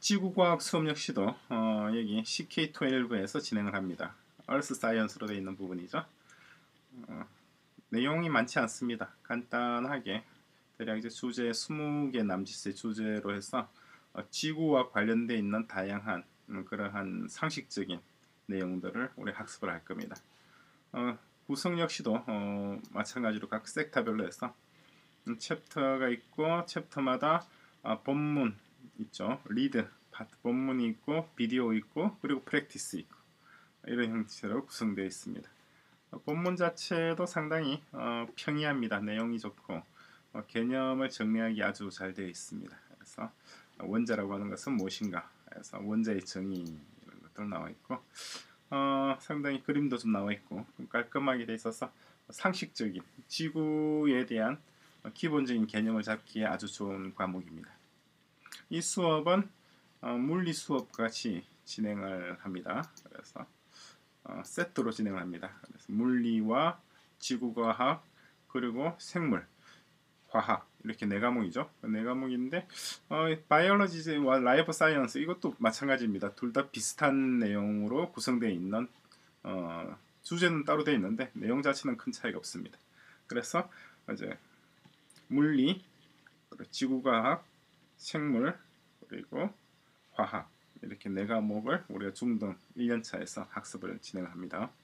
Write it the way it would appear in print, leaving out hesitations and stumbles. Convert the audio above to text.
지구과학 수업 역시도 여기 CK12에서 진행을 합니다. 얼스 사이언스로 되어 있는 부분이죠. 내용이 많지 않습니다. 간단하게 대략 이제 주제 20개 남짓의 주제로 해서 지구와 관련되어 있는 다양한 그러한 상식적인 내용들을 우리 학습을 할 겁니다. 구성 역시도 마찬가지로 각 섹터별로 해서 챕터가 있고 챕터마다 본문 있죠. 리드 파트 본문이 있고 비디오 있고 그리고 프랙티스 있고 이런 형태로 구성되어 있습니다. 본문 자체도 상당히 평이합니다. 내용이 좋고 개념을 정리하기 아주 잘 되어 있습니다. 그래서 원자라고 하는 것은 무엇인가, 그래서 원자의 정의 이런 것들 나와 있고 상당히 그림도 좀 나와 있고 깔끔하게 되어 있어서 상식적인 지구에 대한 기본적인 개념을 잡기에 아주 좋은 과목입니다. 이 수업은 물리 수업 같이 진행을 합니다. 그래서 세트로 진행을 합니다. 그래서 물리와 지구과학 그리고 생물, 화학 이렇게 네 과목이죠. 네 과목인데 바이올로지와 라이프 사이언스 이것도 마찬가지입니다. 둘 다 비슷한 내용으로 구성되어 있는 주제는 따로 되어 있는데 내용 자체는 큰 차이가 없습니다. 그래서 이제 물리, 지구과학, 생물 그리고 화학 이렇게 네 과목을 우리가 중등 1년차에서 학습을 진행합니다.